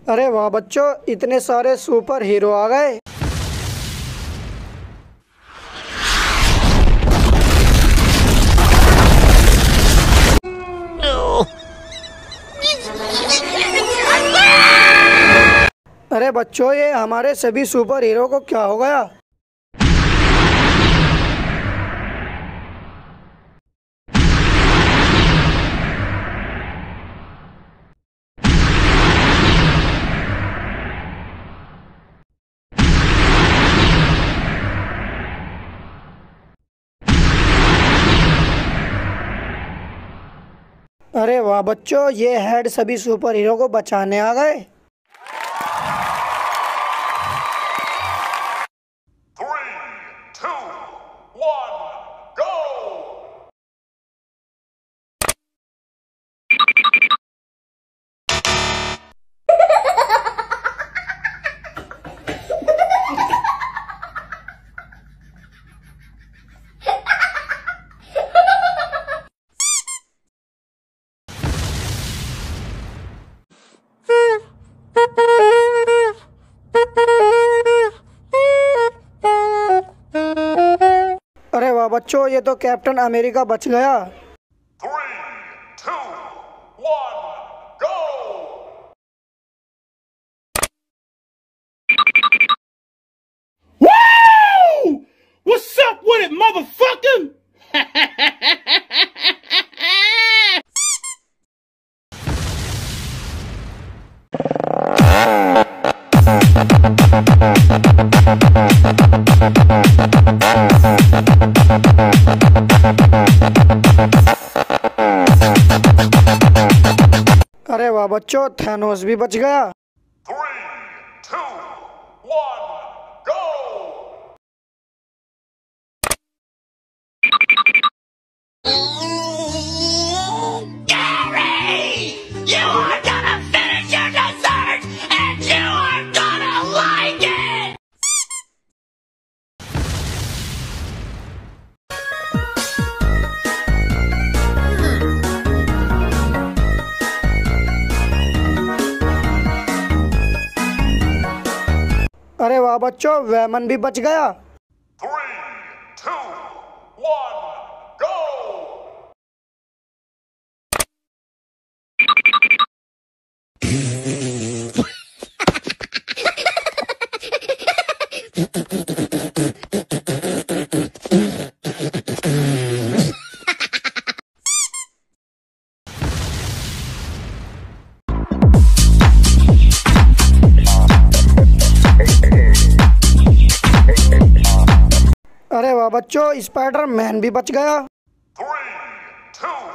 अरे वाह बच्चों, इतने सारे सुपर हीरो आ गए। अरे बच्चों, ये हमारे सभी सुपर हीरो को क्या हो गया? अरे वाह बच्चों, ये हेड सभी सुपर हीरो को बचाने आ गए। अरे वाह बच्चों, ये तो कैप्टन अमेरिका बच गया। 3, 2, 1, go! Woo! What's up with it, motherfucker? अरे वाह बच्चों, थैनोस भी बच गया। 3, 2, 1, go! Gary! You are gonna finish your dessert, and you are gonna like it! अरे वाह बच्चों, वैमन भी बच गया। 3, 2, 1, go! अरे वाह बच्चों, स्पाइडर मैन भी बच गया। 3, 2,